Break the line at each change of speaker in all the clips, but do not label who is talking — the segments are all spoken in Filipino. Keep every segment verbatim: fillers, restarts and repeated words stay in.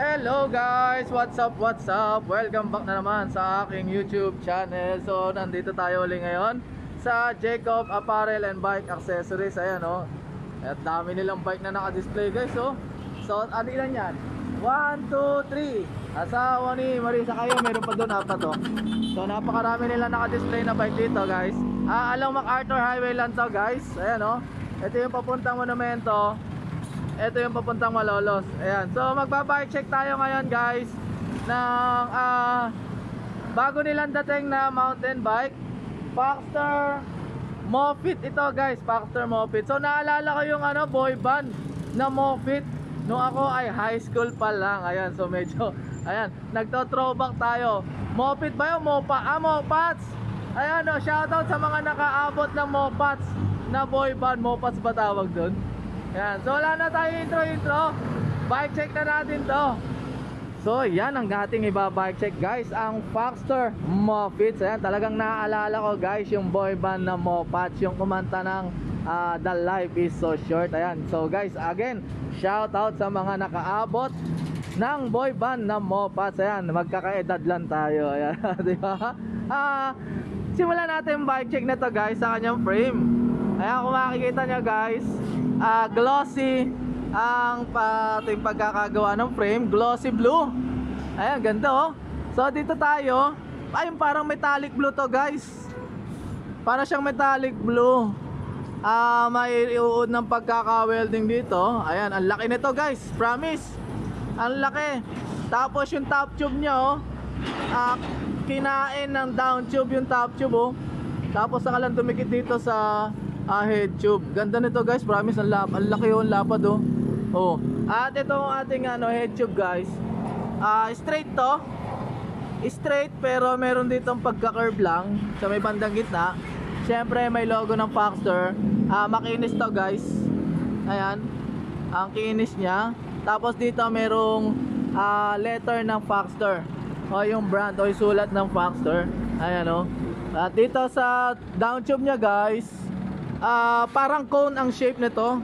Hello guys! What's up? What's up? Welcome back na naman sa aking YouTube channel. So, nandito tayo ulit ngayon sa Jacob Apparel and Bike Accessories. Ayan o. Oh. At dami nilang bike na naka-display guys oh. So, ano ilan yan? one, two, three. Asawa ni Marisa kayo. Meron pa doon apat oh. So, napakarami nilang naka-display na bike dito guys. Ah, along MacArthur Highway lang to guys. Ayan o. Oh. Ito yung papuntang monumento. Ito yung papuntang Malolos. Ayan. So magbabike check tayo ngayon guys ng uh, bago nilang dating na mountain bike, Paxter Mofit ito guys. Paxter Mofit. So naalala ko yung ano, boy band na Mofit nung ako ay high school pa lang. Ayan. So medyo ayan, nagto-throwback tayo. Mofit ba yun? Mopa, ah, Mopats. Ayan o, oh, shoutout sa mga nakaabot ng Mopats na boy band. Mopats ba tawag doon? Yan, so wala na tayo intro intro. Bike check na natin to. So yan ang ating iba-bike check guys, ang Paxter Mofit. Ayan, talagang naaalala ko guys yung boy band na Mopats, yung kumanta ng uh, The Life Is So Short. Ayan, so guys, again, shout out sa mga nakaabot ng boy band na Mopats. Ayan, magkakaedad lang tayo. Ayan, di ba? Ah, simulan natin bike check na to guys sa kanyang frame. Ayan, kung makikita nyo guys, uh, glossy ang ating pagkakagawa ng frame. Glossy blue. Ayan, ganda oh. So dito tayo, ayun, parang metallic blue to guys. Para siyang metallic blue. uh, May iuod ng pagkaka-welding dito. Ayan, ang laki nito guys, promise. Ang laki. Tapos yung top tube nya oh, uh, kinain ng down tube yung top tube oh. Tapos saka lang dumikit dito sa uh, head tube. Ganda nito guys, promise. Ang, lap ang laki yung lapad oh. Oh. At ito ang ating ano, head tube guys. uh, Straight to. Straight pero meron ditong pagka-curve lang sa may bandang gitna. Siyempre may logo ng Paxter. uh, Makinis to guys. Ayan, ang kinis nya. Tapos dito merong uh, letter ng Paxter, o yung brand o yung sulat ng Paxter. Ayan o. At dito sa down tube nya guys, uh, parang cone ang shape nito.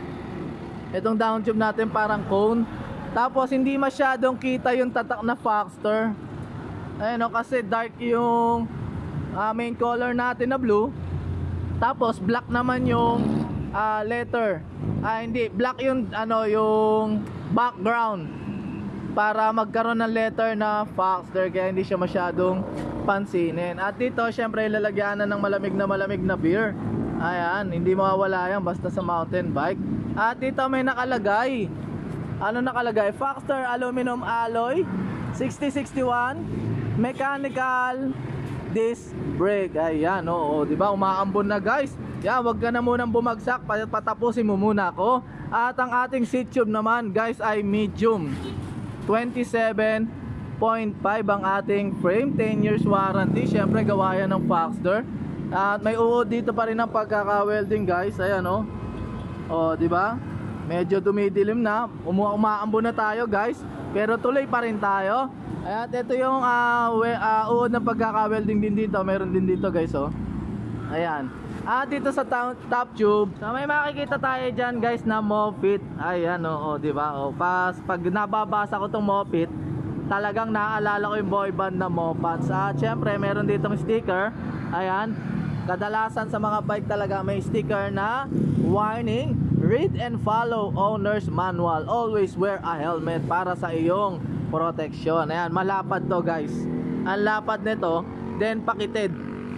Itong down tube natin parang cone. Tapos hindi masyadong kita yung tatak na Paxter. Ayan o, kasi dark yung uh, main color natin na blue. Tapos black naman yung uh, letter. Ah, hindi, black yung ano, yung background para magkaroon ng letter na Paxter, kaya hindi siya masyadong pansinin. At dito syempre lalagyanan ng malamig na malamig na beer. Ayan, hindi mawawala yan basta sa mountain bike. At dito may nakalagay, ano nakalagay? Paxter aluminum alloy sixty sixty-one mechanical disc brake. Ayan, oo, di ba? Umaambon na guys. Yan, wag ka na munang bumagsak, patapusin mo muna ako. At ang ating seat tube naman guys ay medium, twenty-seven point five ang ating frame, ten years warranty. Syempre gawa yan ng Paxter. At may uod dito pa rin ang pagkaka-welding guys. Ayan oh. Oh, di ba? Medyo dumidilim na, Uma umaambon na tayo guys, pero tuloy pa rin tayo. At ito yung uh, uh, uod ng pagkaka-welding din dito. Meron din dito guys oh. Ayan. At dito sa top tube, so may makikita tayo dyan guys na Mofit. Ayan o, oh, oh, diba? Oh, pas, pag nababasa ko tong Mofit, talagang naaalala ko yung boy band na Mopats. At syempre meron ditong sticker. Ayan, kadalasan sa mga bike talaga may sticker na warning, read and follow owner's manual, always wear a helmet para sa iyong protection. Ayan, malapad to guys. Ang lapad nito, then pakitid.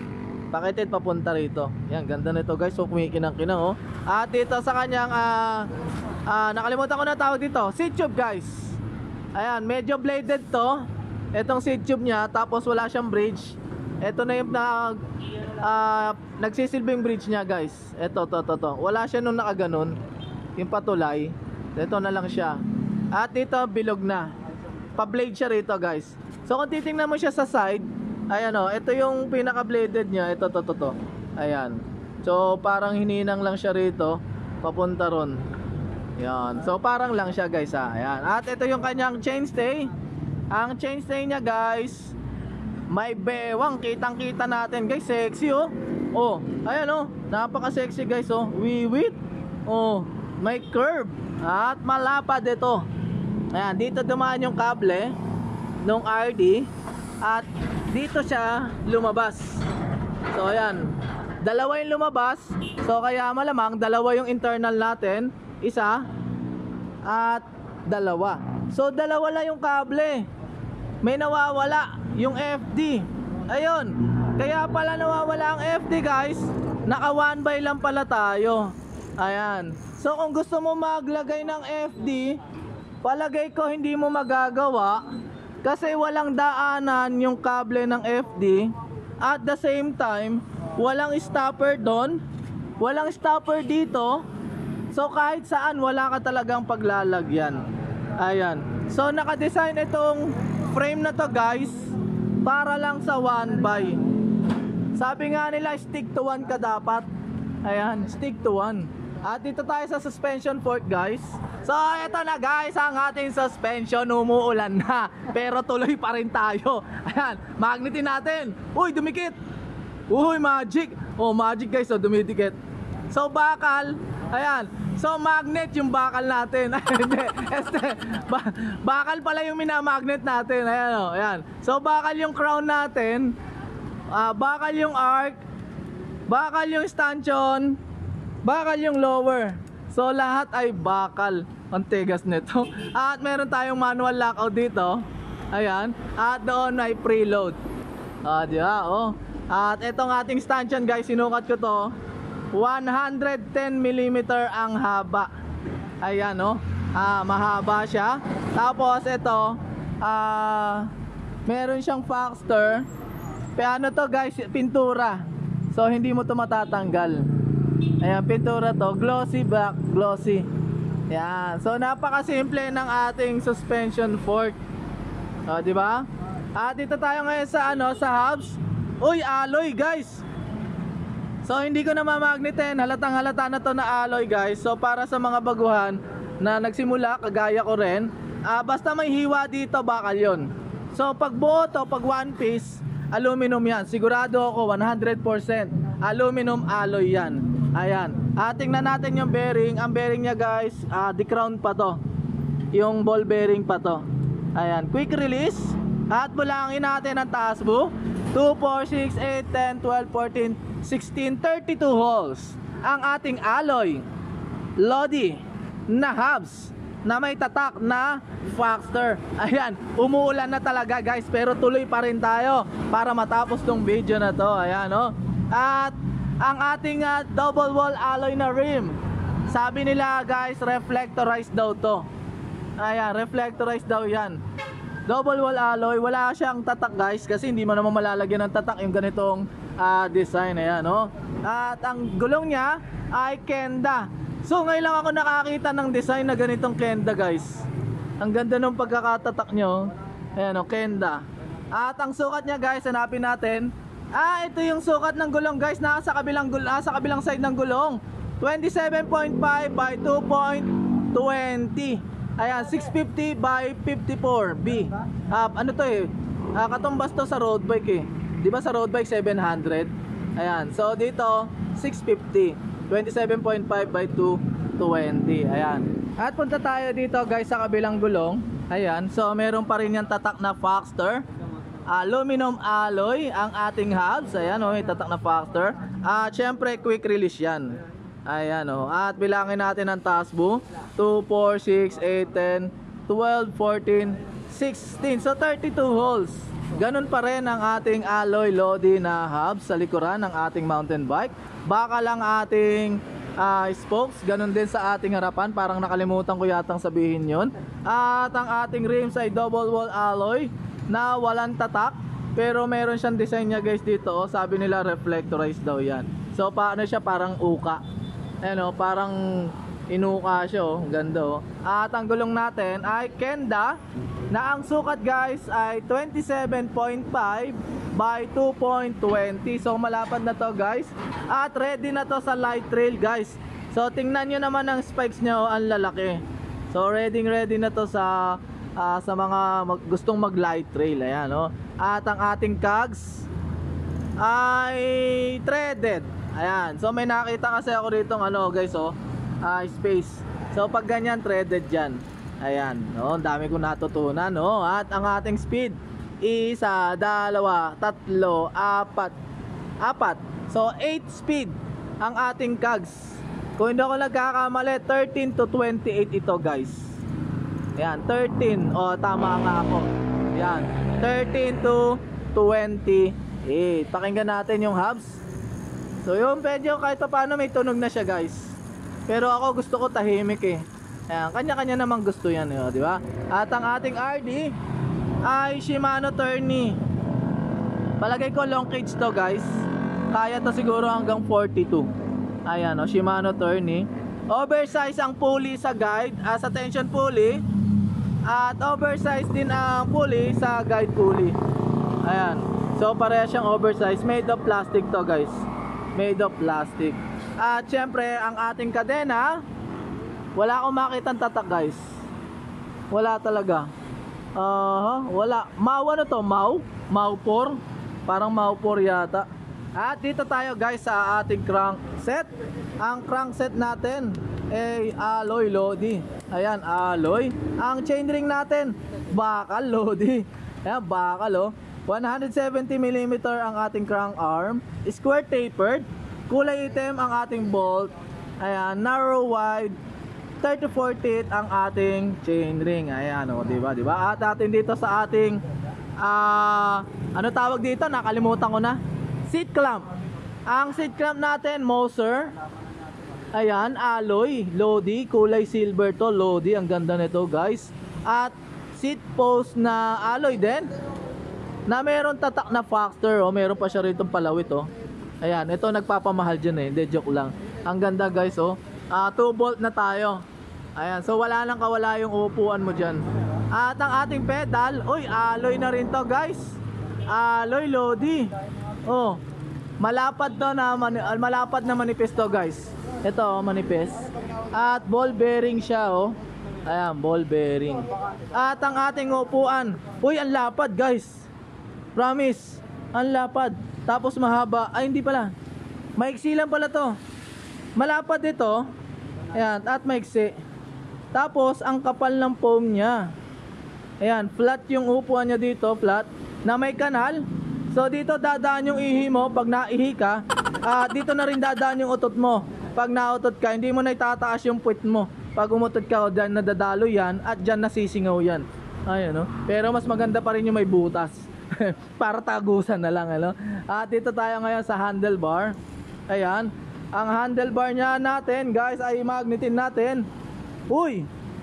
Pakitid papunta rito. Yan, ganda nito guys. So kumikinang-kinang oh. At dito sa kanyang uh, uh, nakalimutan ko na tawag dito, seat tube guys. Ayan, medyo bladed to. Itong seat tube nya, tapos wala siyang bridge. Ito na yung nag, uh, nagsisilbing bridge nya guys. Ito, to, to, to. Wala siya nung nakaganon, yung patulay. Ito na lang siya. At dito bilog na, pa-blade siya rito guys. So kung titingnan mo siya sa side, ayan o, ito yung pinaka bladed nya. Ito, to, to, to. Ayan. So parang hininang lang siya rito, papunta ron. Yan. So parang lang siya guys ha. Ayan. At ito yung kanyang chainstay. Ang chainstay nya guys, may bewang, kitang kita natin guys. Sexy oh. Oh, ayan oh, napaka sexy guys oh. Wiwit. Oh, may curve. At malapad ito. Ayan, dito dumaan yung kable nung R D at dito siya lumabas. So ayan, dalawa yung lumabas. So kaya malamang dalawa yung internal natin, isa at dalawa. So dalawa lang yung kable. May nawawala yung F D. Ayun, kaya pala nawawala ang F D guys. Naka one by lang pala tayo. Ayan. So kung gusto mo maglagay ng F D, palagay ko hindi mo magagawa kasi walang daanan yung kable ng F D. At the same time, walang stopper doon, walang stopper dito. So kahit saan wala ka talagang paglalagyan. Ayan. So naka-design itong frame na to guys para lang sa one by. Sabi nga nila stick to one ka dapat. Ayan, stick to one. At dito tayo sa suspension fork guys. So eto na guys ang ating suspension. Umuulan na pero tuloy pa rin tayo. Ayan, magnetin natin. Uy, dumikit. Uy, magic. Oh, magic guys, oh, dumidikit. So bakal. Ayan. So magnet yung bakal natin. Hindi, este, ba bakal pala yung minamagnet natin. Ayan, oh, ayan. So bakal yung crown natin. Uh, bakal yung arc. Bakal yung stanchion. Bakal yung lower. So lahat ay bakal. Ang tigas nito. At meron tayong manual lockout dito. Ayan. At doon ay preload. Ah, di ba? Oh. At itong ating stanchion guys, sinukat ko to. one hundred ten millimeter ang haba. Ayan, oh. Ah, mahaba siya. Tapos ito, ah, meron siyang Faxter. Pero ano to guys, pintura. So hindi mo to matatanggal. Ayan, pintura to, glossy back, glossy. Yan. So napakasimple ng ating suspension fork. O, di ba? At dito tayo ngayon sa ano, sa hubs. Uy, alloy guys. So hindi ko na mamagnetin. Halatang halata na to na alloy guys. So para sa mga baguhan na nagsimula, kagaya ko rin, ah, basta may hiwa dito, bakal yun. So pag buo to, pag one piece, aluminum yan. Sigurado ako one hundred percent aluminum alloy yan. Ayan. At tingnan natin yung bearing. Ang bearing niya guys, uh, de-crown pa to. Yung ball bearing pa to. Ayan. Quick release. At bulangin natin ang taas bu. two, four, six, eight, ten, twelve, fourteen, sixteen, thirty-two holes. Ang ating alloy Lodi na hubs na may tatak na Faxter. Ayan. Umuulan na talaga guys. Pero tuloy pa rin tayo para matapos tong video na to. Ayan, oh. At ang ating uh, double wall alloy na rim, sabi nila guys, reflectorized daw to. Ayan, reflectorized daw yan. Double wall alloy, wala siyang tatak guys, kasi hindi mo naman malalagyan ng tatak yung ganitong uh, design. Ayan, no? At ang gulong niya ay Kenda. So ngayon lang ako nakakita ng design na ganitong Kenda guys. Ang ganda ng pagkakatatak nyo. Ayan, no? Kenda. At ang sukat niya guys, hanapin natin. Ah, ito yung sukat ng gulong guys, nasa kabilang gulong, ah, sa kabilang side ng gulong. twenty-seven point five by two point two zero. Ayan, six fifty by fifty-four B. Ah, ano to eh? Ah, katumbas to sa road bike eh. 'Di ba sa road bike seven hundred? Ayan. So dito six fifty. twenty-seven point five by two twenty. Ayan. At punta tayo dito guys sa kabilang gulong. Ayan. So meron pa rin yung tatak na Faxter. Aluminum alloy ang ating hubs. Ayan, oh, itatak na Faxter. At syempre quick release yan. Ayan, oh. At bilangin natin ang taas bu. two, four, six, eight, ten, twelve, fourteen, sixteen. So thirty-two holes. Ganun pa rin ang ating alloy Lodi na hubs sa likuran ng ating mountain bike. Baka lang ating uh, spokes, ganun din sa ating harapan. Parang nakalimutan ko yatang sabihin yon. At ang ating rims ay double wall alloy na walang tatak, pero meron siyang design niya guys dito, oh. Sabi nila reflectorized daw yan. So paano siya, parang uka. Ano, parang inuka siya, oh. Ganda, oh. At ang gulong natin ay Kenda na ang sukat guys ay twenty-seven point five by two point two zero. So malapad na to guys. At ready na to sa light trail guys. So tingnan nyo naman ang spikes niya, oh, ang lalaki. So ready ready na to sa Uh, sa mga mag gustong mag light trail. Ayan, no? At ang ating cogs ay threaded. Ayan. So may nakita kasi ako dito ng ano guys, oh, uh, space. So pag ganyan threaded yan. Ayan, no, ang dami kong natutunan, no. At ang ating speed, isa, dalawa, tatlo, apat. Apat. So eight speed ang ating cogs. Kung hindi ako nagkakamali, thirteen to twenty-eight ito, guys. Ayan, thirteen. O, tama nga ako. Ayan, thirteen to twenty-eight. Pakinggan natin yung hubs. So yung medyo kahit pa paano may tunog na siya, guys. Pero ako gusto ko tahimik eh. Ayan, kanya-kanya namang gusto yan, eh, di ba? At ang ating R D ay Shimano Tourney. Palagay ko long cage to, guys. Kaya to siguro hanggang forty-two. Ayan, o, Shimano Tourney. Oversize ang pulley sa guide, uh, sa tension pulley. At oversize din ang pulley sa guide pulley. Ayan. So pareha siyang oversize. Made of plastic to, guys. Made of plastic. At syempre ang ating kadena, wala akong makitang tatak, guys. Wala talaga. Uh, wala. Mau ano to? Mau? Mau four? Parang Mau four yata. At dito tayo, guys, sa ating crankset. Ang crankset natin ay alloy Lodi. Ayan, alloy. Ang chainring natin, bakal Lodi. Ayan, bakal, oh. one seventy millimeter ang ating crank arm. Square tapered. Kulay itim ang ating bolt. Ayan, narrow wide. thirty-four teeth ang ating chainring. Ayan, o, diba, diba? At atin dito sa ating uh, ano tawag dito? Nakalimutan ko na. Seat clamp. Ang seat clamp natin, Moser. Ayan, alloy Lodi, kulay silver to, Lodi. Ang ganda nito, guys. At seat post na alloy din, na meron tatak na factor, oh. Meron pa siya rito palawit, oh. Ayan, ito nagpapamahal dyan eh. Hindi, joke lang. Ang ganda, guys, oh. Uh, two bolt na tayo. Ayan, so wala nang kawala yung upuan mo dyan. At ang ating pedal, uy, alloy na rin to, guys. Alloy Lodi. Oh, malapad to na mani malapad na manipis to, guys. Ito, oh, manipis. At ball bearing siya, oh. Ayan, ball bearing. At ang ating upuan, uy, ang lapad, guys. Promise, ang lapad. Tapos mahaba. Ay, hindi pala. Maiksi lang pala to. Malapad ito. Ayan, at maiksi. Tapos ang kapal ng foam niya. Ayan, flat yung upuan niya dito, flat, na may kanal. So dito dadaan yung ihi mo pag naihi ka. Uh, dito na rin dadaan yung utot mo. Pag nautot ka, hindi mo na itataas yung puwit mo. Pag umutot ka, dyan nadadalo yan at dyan nasisingaw yan. Ayun, no? Pero mas maganda pa rin yung may butas. Para tagusan na lang, ano? At dito tayo ngayon sa handlebar. Ayan. Ang handlebar niya natin, guys, ay magnetin natin. Uy,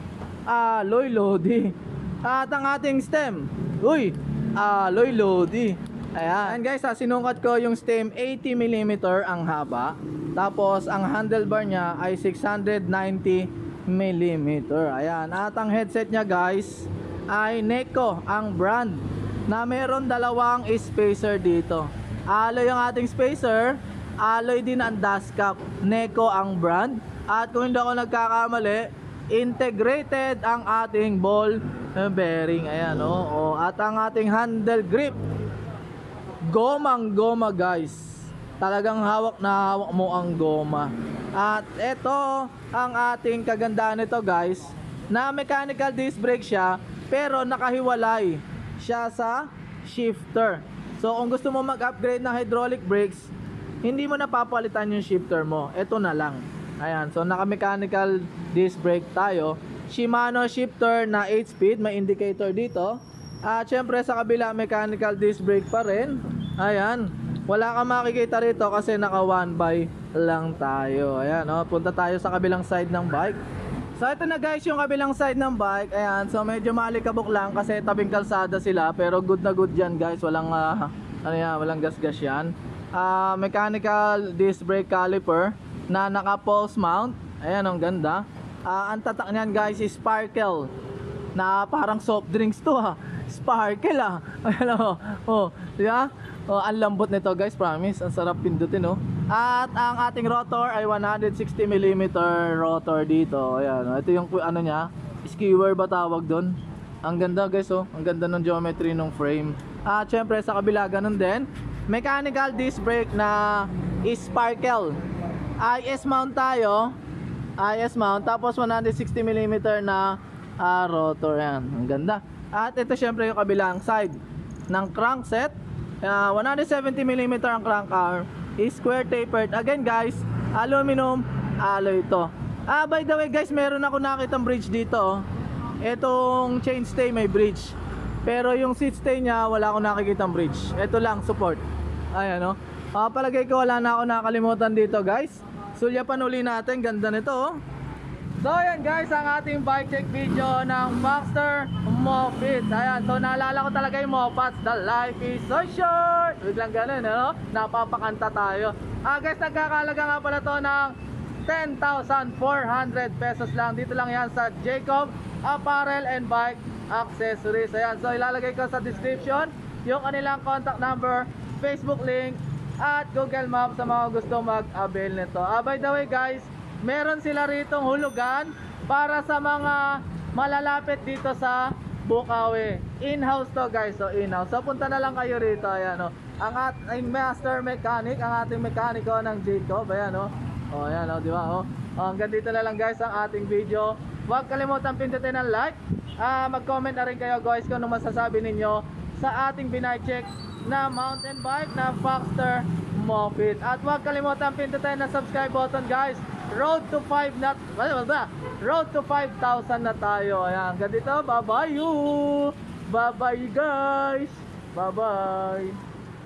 alloy Lodi. At ang ating stem, uy, alloy Lodi. Ayan, guys, ha, sinungkat ko yung stem, eighty millimeter ang haba. Tapos ang handlebar niya ay six ninety millimeter. Ayan, at ang headset niya, guys, ay Neko ang brand, na meron dalawang spacer dito. Alloy ang ating spacer. Alloy din ang dust cap. Neko ang brand. At kung hindi ako nagkakamali, integrated ang ating ball bearing. Ayan, oh, oh. At ang ating handle grip, gomang goma, guys. Talagang hawak na hawak mo ang goma. At ito ang ating kagandahan nito, guys, na mechanical disc brake siya, pero nakahiwalay siya sa shifter. So kung gusto mo mag-upgrade ng hydraulic brakes, hindi mo napapalitan yung shifter mo. Ito na lang. Ayan, so naka-mechanical disc brake tayo. Shimano shifter na eight speed, may indicator dito. At syempre sa kabila, mechanical disc brake pa rin. Ayan, wala kang makikita rito kasi naka one by lang tayo. Ayan, oh, punta tayo sa kabilang side ng bike. So ito na, guys, yung kabilang side ng bike. Ayan, so medyo maalikabok lang kasi tabing kalsada sila, pero good na good yan, guys. Walang uh, ano yan, walang gasgas yan. Uh, mechanical disc brake caliper na naka pulse mount. Ayan, ang ganda. Uh, ang tatak niyan, guys, is Sparkle, na parang soft drinks to, ha. Sparkle, ah. Ayan, oh, oh, diba? Oh, ang lambot nito, guys, promise. Ang sarap pindutin, oh. At ang ating rotor ay one sixty millimeter rotor dito. Ayan, oh. Ito yung ano niya, skewer ba tawag doon? Ang ganda, guys, oh. Ang ganda ng geometry ng frame. At syempre sa kabila ganun din. Mechanical disc brake na Sparkle. I S mount tayo. I S mount, tapos one sixty millimeter na ah, rotor yan. Ang ganda. At ito syempre yung kabilang side ng crankset. Uh, one hundred seventy millimeter ang crank arm. Is square tapered. Again guys, aluminum alloy ito. Ah, by the way guys, meron ako nakitang bridge dito. Oh. Itong chainstay may bridge. Pero yung seat stay niya, wala akong nakikitang bridge. Ito lang, support. Ayan o. Oh. Ah, palagay ko wala na ako nakalimutan dito guys. Sulyapan uli natin, ganda nito oh. So ayan guys, ang ating bike check video ng Boxster Mofit. Ayan, so naalala ko talaga yung Mofats, the life is so short. Biglang ganun, ano? Napapakanta tayo. Ah guys, nagkakalaga nga pala to ng ten thousand four hundred pesos lang. Dito lang yan sa Jacob Apparel and Bike Accessories. Ayan, so ilalagay ko sa description yung kanilang contact number, Facebook link, at Google Maps sa mga gusto mag-avail nito. Ah, by the way guys, meron sila ritong hulugan para sa mga malalapit dito sa Bukawi. In-house to guys, so in-house. So punta na lang kayo rito, ayan oh. Ang ating master mechanic, ang ating mekaniko ng Jacob, ayan oh. Oh, ayan oh, di ba oh. Oh, hanggang dito na lang guys ang ating video. Huwag kalimutan pindutin ang like. Ah, mag-comment na rin kayo guys kung ano masasabi ninyo sa ating binay-check na mountain bike na Boxster Mofit. At huwag kalimutan pindutin ang subscribe button guys. Road to five na ano ba? Road to five thousand na tayo. Ayan, hanggang dito. Bye-bye you. Bye-bye guys. Bye-bye.